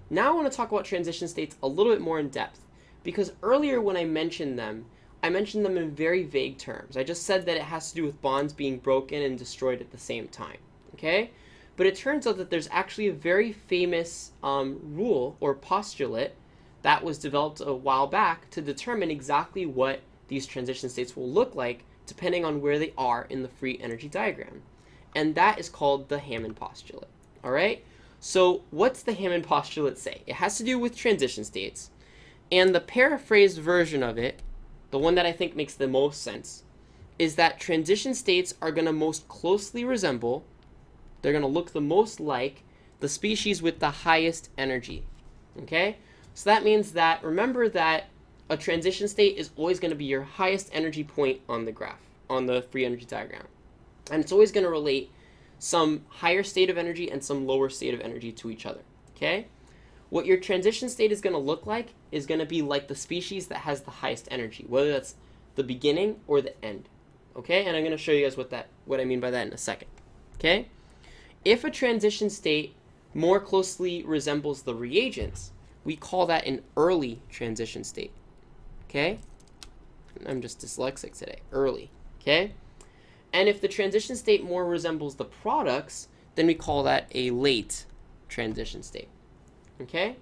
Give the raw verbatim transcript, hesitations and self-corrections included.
Now I want to talk about transition states a little bit more in depth, because earlier when I mentioned them, I mentioned them in very vague terms. I just said that it has to do with bonds being broken and destroyed at the same time, okay? But it turns out that there's actually a very famous um, rule or postulate that was developed a while back to determine exactly what these transition states will look like depending on where they are in the free energy diagram. And that is called the Hammond postulate, all right? So what's the Hammond postulate say? It has to do with transition states. And the paraphrased version of it, the one that I think makes the most sense, is that transition states are going to most closely resemble, they're going to look the most like the species with the highest energy, okay? So that means that, remember that a transition state is always going to be your highest energy point on the graph, on the free energy diagram. And it's always going to relate some higher state of energy and some lower state of energy to each other, okay? What your transition state is going to look like is going to be like the species that has the highest energy, whether that's the beginning or the end, okay? And I'm going to show you guys what that, what I mean by that in a second, okay? If a transition state more closely resembles the reagents, we call that an early transition state, okay? I'm just dyslexic today, early, okay? And if the transition state more resembles the products, then we call that a late transition state, okay?